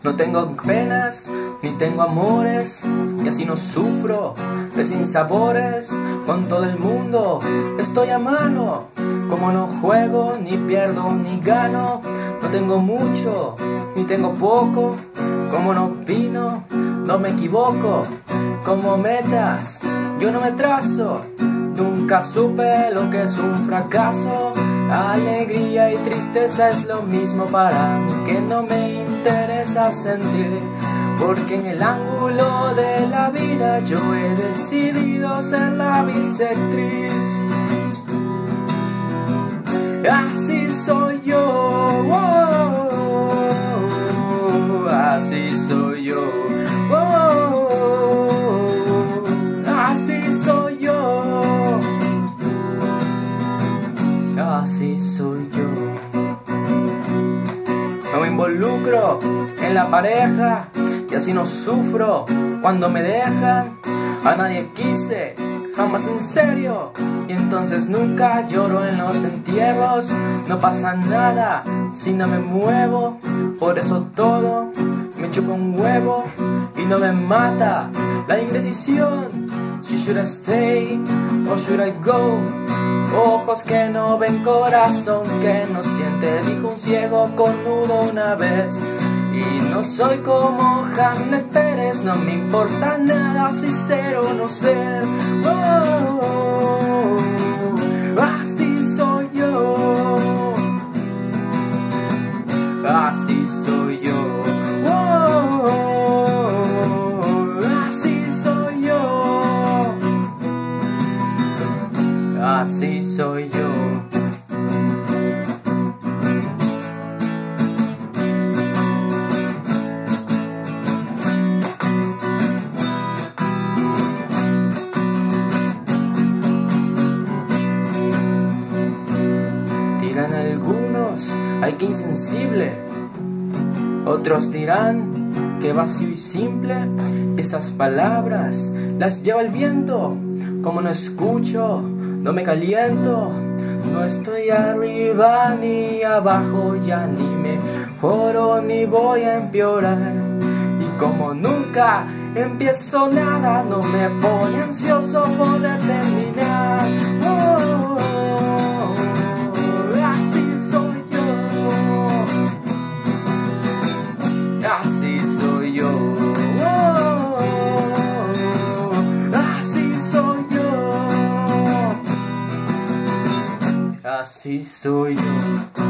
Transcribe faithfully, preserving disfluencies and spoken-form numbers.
No tengo penas, ni tengo amores, y así no sufro de sinsabores. Con todo el mundo estoy a mano, como no juego, ni pierdo, ni gano. No tengo mucho, ni tengo poco, como no opino, no me equivoco. Como metas, yo no me trazo, nunca supe lo que es un fracaso. Alegría y tristeza es lo mismo para mí, que no me interesa sentir, porque en el ángulo de la vida yo he decidido ser la bisectriz. Así soy yo, oh, así soy yo, oh, así soy yo, así soy yo. No me involucro en la pareja y así no sufro cuando me dejan. A nadie quise, jamás en serio, y entonces nunca lloro en los entierros. No pasa nada si no me muevo, por eso todo me chupa un huevo y no me mata la indecisión. Si should I stay or should I go? Ojos que no ven, corazón que no siente, dijo un ciego cornudo una vez. Y no soy como Hamlet Pérez, no me importa nada si ser o no ser. Oh, oh, oh, así soy yo, así soy yo, oh, oh, oh, así soy yo, así soy yo. Dirán algunos, ay que insensible. Otros dirán que vacío y simple. Esas palabras las lleva el viento. Como no escucho, no me caliento. No estoy arriba ni abajo, ya ni mejoro ni voy a empeorar. Y como nunca empiezo nada, no me pone ansioso poder terminar. Oh, oh, oh, así soy yo, así soy yo, oh, así soy yo, así soy yo.